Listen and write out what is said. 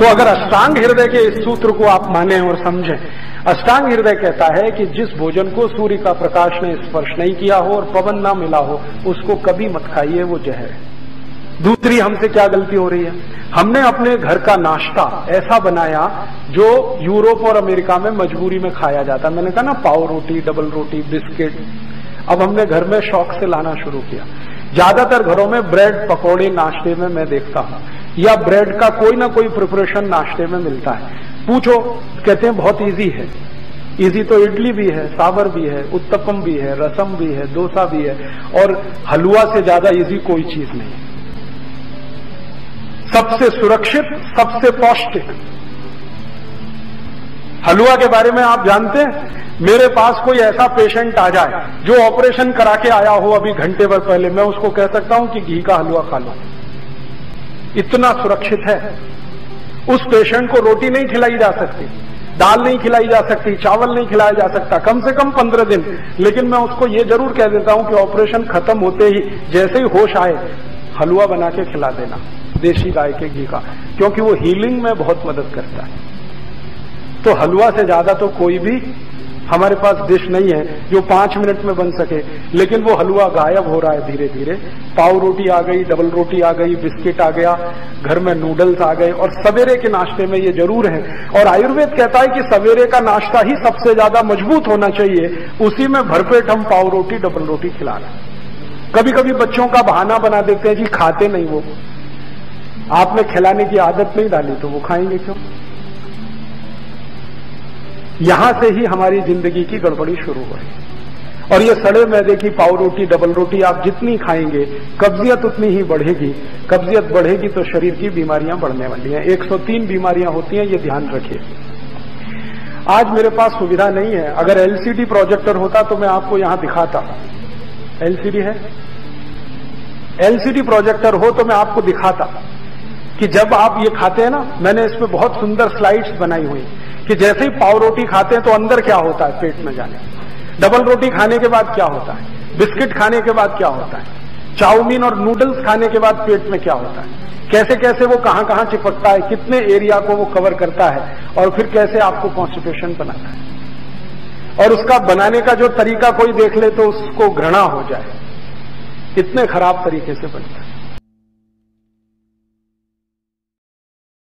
तो अगर अष्टांग हृदय के इस सूत्र को आप माने और समझें, अष्टांग हृदय कहता है कि जिस भोजन को सूर्य का प्रकाश ने स्पर्श नहीं किया हो और पवन ना मिला हो उसको कभी मत खाइए, वो जहर है। दूसरी हमसे क्या गलती हो रही है, हमने अपने घर का नाश्ता ऐसा बनाया जो यूरोप और अमेरिका में मजबूरी में खाया जाता है। मैंने कहा ना, पाव रोटी, डबल रोटी, बिस्किट, अब हमने घर में शौक से लाना शुरू किया। ज्यादातर घरों में ब्रेड पकौड़े नाश्ते में मैं देखता हूं, या ब्रेड का कोई ना कोई प्रिपरेशन नाश्ते में मिलता है। पूछो, कहते हैं बहुत इजी है। इजी तो इडली भी है, सांभर भी है, उत्तपम भी है, रसम भी है, डोसा भी है, और हलवा से ज्यादा इजी कोई चीज नहीं। सबसे सुरक्षित, सबसे पौष्टिक हलवा के बारे में आप जानते हैं? मेरे पास कोई ऐसा पेशेंट आ जाए जो ऑपरेशन करा के आया हो अभी घंटे भर पहले, मैं उसको कह सकता हूं कि घी का हलवा खा लो, इतना सुरक्षित है। उस पेशेंट को रोटी नहीं खिलाई जा सकती, दाल नहीं खिलाई जा सकती, चावल नहीं खिलाया जा सकता, कम से कम 15 दिन। लेकिन मैं उसको ये जरूर कह देता हूं कि ऑपरेशन खत्म होते ही जैसे ही होश आए हलवा बना के खिला देना, देशी गाय के घी का, क्योंकि वो हीलिंग में बहुत मदद करता है। तो हलवा से ज्यादा तो कोई भी हमारे पास डिश नहीं है जो 5 मिनट में बन सके, लेकिन वो हलवा गायब हो रहा है धीरे धीरे। पाव रोटी आ गई, डबल रोटी आ गई, बिस्किट आ गया, घर में नूडल्स आ गए, और सवेरे के नाश्ते में ये जरूर है। और आयुर्वेद कहता है कि सवेरे का नाश्ता ही सबसे ज्यादा मजबूत होना चाहिए, उसी में भरपेट हम पाव रोटी, डबल रोटी खिला रहे हैं। कभी कभी बच्चों का बहाना बना देते हैं जी खाते नहीं वो, आपने खिलाने की आदत नहीं डाली तो वो खाएंगे क्यों? यहां से ही हमारी जिंदगी की गड़बड़ी शुरू हो रही। और ये सड़े मैदे की पाव रोटी, डबल रोटी आप जितनी खाएंगे कब्जियत उतनी ही बढ़ेगी। कब्जियत बढ़ेगी तो शरीर की बीमारियां बढ़ने वाली हैं। 103 बीमारियां होती हैं, ये ध्यान रखिए। आज मेरे पास सुविधा नहीं है, अगर एलसीडी प्रोजेक्टर होता तो मैं आपको यहां दिखाता। एलसीडी है, एलसीडी प्रोजेक्टर हो तो मैं आपको दिखाता कि जब आप ये खाते हैं ना, मैंने इसमें बहुत सुंदर स्लाइड्स बनाई हुई कि जैसे ही पाव रोटी खाते हैं तो अंदर क्या होता है पेट में जाने, डबल रोटी खाने के बाद क्या होता है, बिस्किट खाने के बाद क्या होता है, चाउमीन और नूडल्स खाने के बाद पेट में क्या होता है, कैसे कैसे वो कहां कहां चिपकता है, कितने एरिया को वो कवर करता है, और फिर कैसे आपको कॉन्स्टिपेशन बनाता है। और उसका बनाने का जो तरीका कोई देख ले तो उसको घृणा हो जाए, इतने खराब तरीके से बनता है।